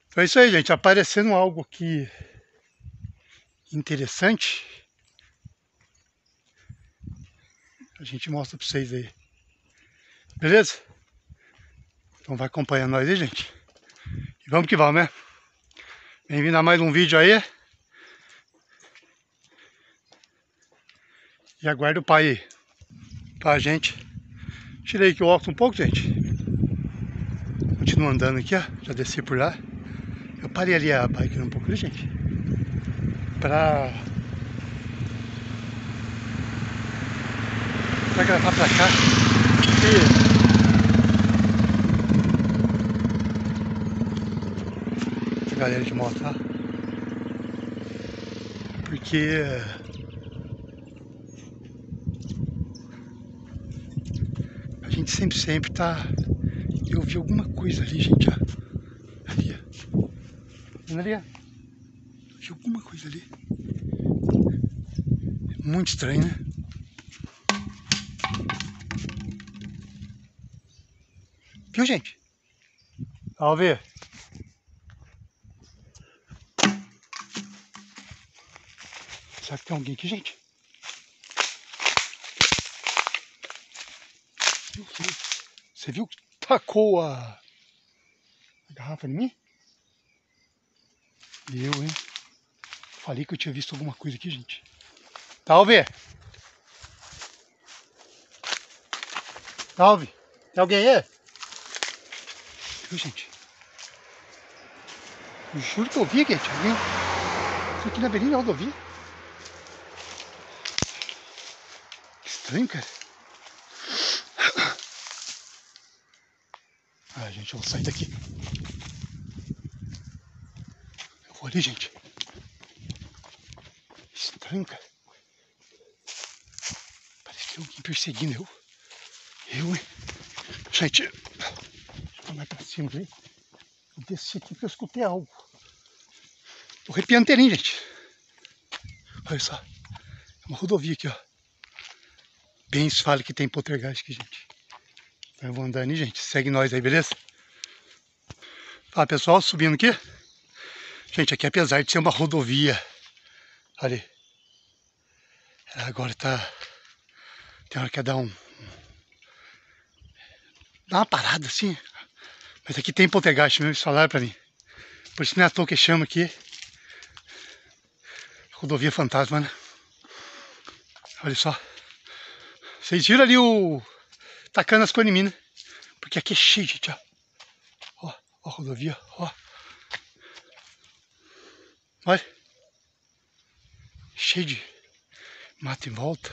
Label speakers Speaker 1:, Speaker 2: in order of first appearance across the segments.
Speaker 1: Foi isso aí, gente. Aparecendo algo aqui interessante, a gente mostra pra vocês aí. Beleza? Então vai acompanhando nós aí, gente. E vamos que vamos, né? Bem-vindo a mais um vídeo aí. E aguarda o pai aí pra gente. Tirei aqui o óculos um pouco, gente. Continuo andando aqui, ó. Já desci por lá. Eu parei ali a bike um pouco ali, gente. Pra gravar pra cá. E... galera de moto, tá? Porque a gente sempre tá... Eu vi alguma coisa ali, gente, ó. Ali, ó. Vendo ali, ó. Vi alguma coisa ali. Muito estranho, né? Viu, gente? Vamos ver. Será que tem alguém aqui, gente? Você viu que tacou a garrafa em mim? Eu, hein? Falei que eu tinha visto alguma coisa aqui, gente. Salve! Salve! Tem alguém aí? Viu, gente? Eu juro que eu vi, gente. Alguém... Isso aqui na beirinha da rodovia. Que estranho, cara. Ah, gente, eu vou sair daqui. Eu vou ali, gente. Estranho, cara. Parece que tem alguém perseguindo eu. Hein? Gente, deixa eu mais pra cima aí. Eu desci aqui porque eu escutei algo. Tô arrepiando inteirinho, gente. Olha só. É uma rodovia aqui, ó. Bem se fala que tem poltergeist aqui, gente. Então eu vou andando aí, gente. Segue nós aí, beleza? Fala, pessoal, subindo aqui. Gente, aqui apesar de ser uma rodovia, ali, agora tá... Tem hora que dá dá uma parada assim. Mas aqui tem poltergeist mesmo, eles falaram pra mim. Por isso não é à toa que chama aqui rodovia fantasma, né? Olha só. Vocês viram ali o... tacando as coisas em mim, né? Porque aqui é cheio, gente, ó. Ó a rodovia, ó. Olha. Cheio de mato em volta.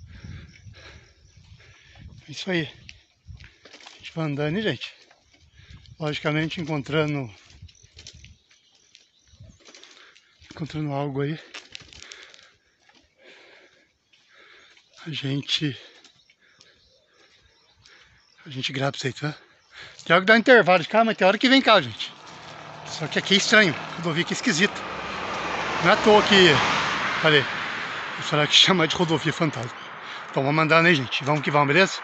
Speaker 1: É isso aí. A gente vai andando, hein, gente? Logicamente encontrando algo aí. A gente grava isso aí, tá? Tem hora que dá um intervalo de carro, mas tem hora que vem cá, gente. Só que aqui é estranho, a rodovia aqui é esquisita. Não é à toa que... Falei, será que chama de rodovia fantasma? Então vamos andar, né, gente? Vamos que vamos, beleza?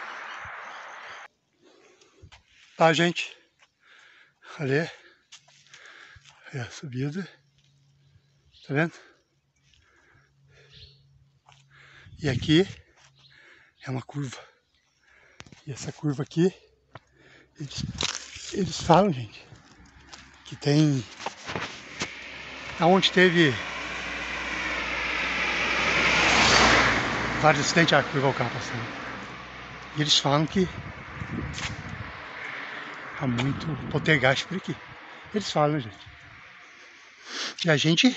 Speaker 1: Tá, gente? Ali é a subida. Tá vendo? E aqui é uma curva. E essa curva aqui, eles falam, gente, que tem... Aonde teve vários acidentes, a curva o carro passando. E eles falam que há muito poltergeist por aqui. Eles falam, gente. E a gente...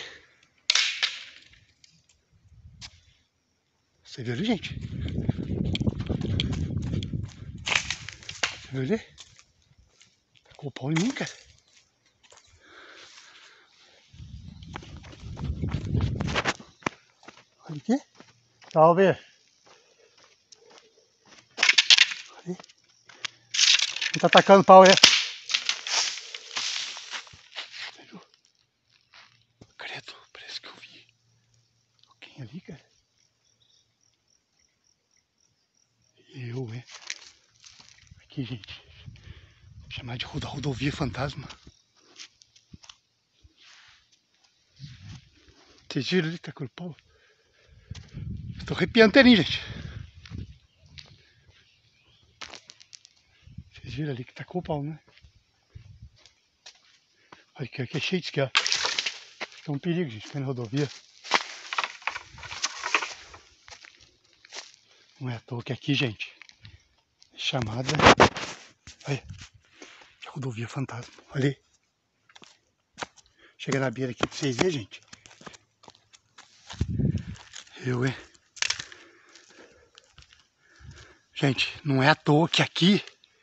Speaker 1: Você viu ali, gente? Você viu ali? Tacou o pau em mim, cara. Olha aqui. Salve. Ali. Ele tá atacando o pau aí. Viu? Credo, parece que eu vi alguém ali, cara. Eu, hein? Aqui, gente. Vou chamar de rodovia fantasma. Vocês viram ali, tá com o pau? Tô arrepiando ali, gente. Vocês viram ali que tacou o pau, né? Olha que aqui é cheio de esqui, ó. Isso é um perigo, gente, ficar na rodovia. Não é à toa que aqui, gente, é chamada... Olha, que rodovia fantasma. Olha aí. Chega na beira aqui pra vocês verem, gente. Hein? Gente, não é à toa que aqui...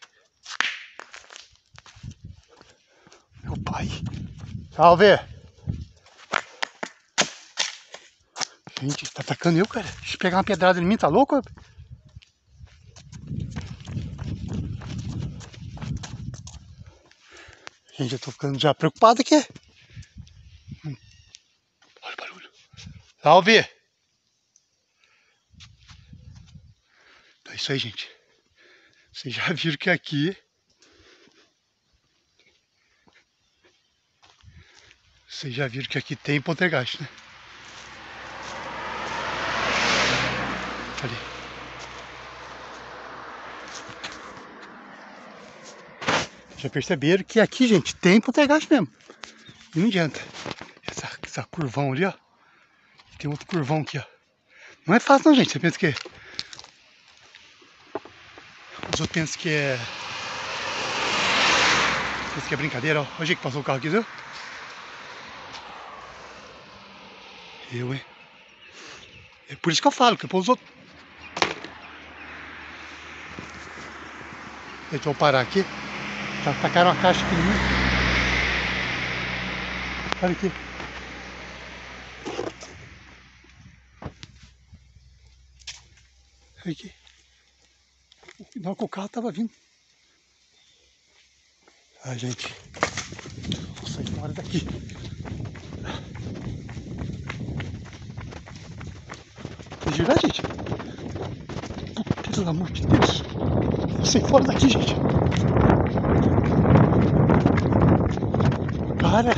Speaker 1: Meu pai. Salve! Gente, tá atacando eu, cara. Deixa eu pegar uma pedrada em mim, tá louco? Gente, eu tô ficando já preocupado aqui. Olha o barulho. Salve! É isso aí, gente. Vocês já viram que aqui... Vocês já viram que aqui tem poltergeist, né? Ali. Já perceberam que aqui, gente, tem poltergeist mesmo. E não adianta. Essa curvão ali, ó. Tem outro curvão aqui, ó. Não é fácil não, gente. Você pensa que... Os outros pensam que é... Pensa que é brincadeira, ó. Olha o jeito que passou o carro aqui, viu? Hein? É por isso que eu falo, que os outros... Deixa eu parar aqui. Tacaram uma caixa aqui no meio. Olha aqui. Olha aqui. Não, que o carro tava vindo. Ah, gente. Vou sair fora daqui. Vocês viram, gente? Pelo amor de Deus. Vou sair fora daqui, gente. Cara.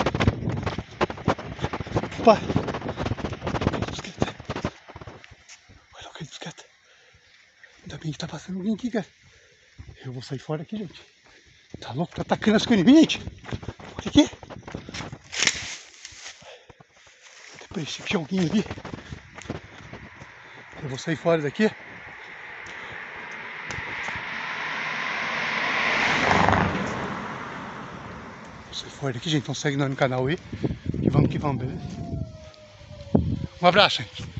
Speaker 1: Opa. Olha o que é bicicleta. Ainda bem que tá passando alguém aqui, cara. Eu vou sair fora aqui, gente. Tá louco? Tá atacando as coisas em mim, gente. Olha aqui. Depois se tinha alguém ali. Eu vou sair fora daqui. Vou sair fora daqui, gente. Então segue nós no canal aí. Que vamos, beleza? Um abraço, gente.